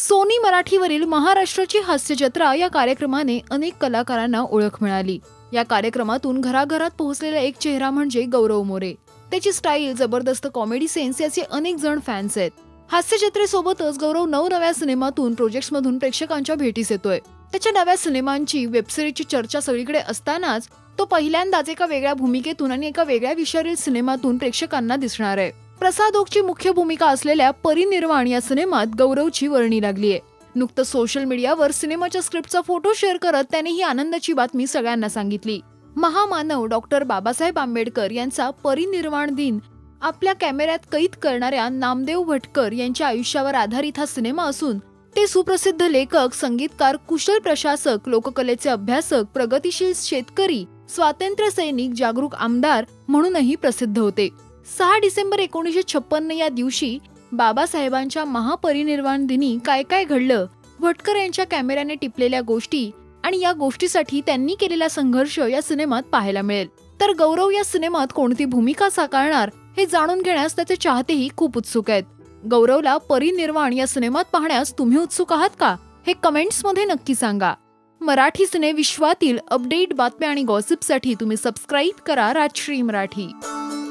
Sony मराठीवरील महाराष्ट्राची हास्य जत्रा या कार्यक्रमाने अनेक कलाकारांना ओळख मिळाली। या कार्यक्रमातून घराघरात पोहोचलेला एक चेहरा म्हणजे गौरव मोरे। त्याची स्टाईल, जबरदस्त कॉमेडी सेन्स याचे अनेक जण फॅन्स आहेत। हास्य जत्रेसोबतच गौरव नवनव्या सिनेमातून प्रोजेक्ट्समधून प्रेक्षकांच्या भेटीस येतोय। त्याच्या नव्या सिनेमांची, वेबसिरीजची चर्चा सगळीकडे असतानाच तो पहिल्यांदाच एका वेगळ्या भूमिकेतून आणि एका वेगळ्या विषयावरील सिनेमातून प्रेक्षकांना दिसणार आहे। प्रसाद ओकची मुख्य भूमिका असलेल्या परिनिर्वाण या सिनेमात गौरवची वर्णी लागलीये। नुकतं सोशल मीडियावर सिनेमाच्या स्क्रिप्टचा फोटो शेअर करत त्याने ही आनंदाची बातमी सगळ्यांना सांगितली। महामानव डॉक्टर बाबासाहेब आंबेडकर यांचा परिनिर्वाण दिन आपल्या कॅमेऱ्यात कैद करणाऱ्या नामदेव भटकर यांच्या आयुष्यावर आधारित हा सिनेमा असून ते सुप्रसिद्ध लेखक, संगीतकार, कुशल प्रशासक, लोककलेचे अभ्यासक, प्रगतिशील शेतकरी, स्वातंत्र्य सैनिक, जागरूक आमदार म्हणूनही प्रसिद्ध होते। 6 डिसेंबर 1956 या दिवशी बाबासाहेबांच्या महापरिनिर्वाण दिनी काय काय घडलं, भटकर यांच्या कॅमेऱ्याने टिपलेल्या गोष्टी आणि या गोष्टीसाठी त्यांनी केलेला संघर्ष या सिनेमात पाहायला मिळेल। तर गौरव या सिनेमात कोणती भूमिका साकारणार हे जाणून घेण्यास त्याचे चाहतेही खूप उत्सुक आहेत। गौरवला परिनिर्वाण या सिनेमात पाहण्यास तुम्ही उत्सुक आहात का? हे कमेंट्स मध्ये नक्की सांगा। मराठी सिने विश्वातील अपडेट, बातम्या आणि गॉसिपसाठी तुम्ही सबस्क्राईब करा राजश्री मराठी।